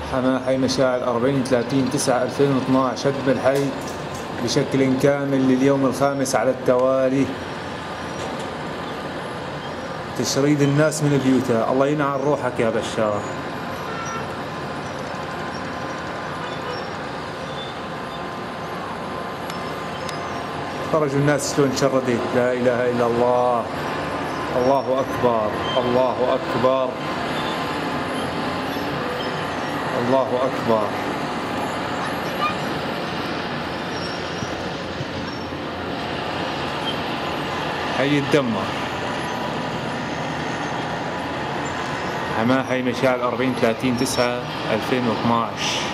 حماه حي مشاعل 40/30/9/2012 هدم الحي بشكل كامل لليوم الخامس على التوالي. تشريد الناس من بيوتها. الله ينعل روحك يا بشار. خرجوا الناس شلون شردت. لا إله إلا الله. الله أكبر الله أكبر الله أكبر. حي الدمر. حماه حي مشاعل 40/30/9/2012.